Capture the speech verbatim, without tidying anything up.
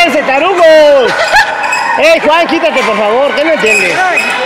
¡Cállense, tarugos! ¡Ey, Juan, quítate, por favor! ¿Qué no entiendes?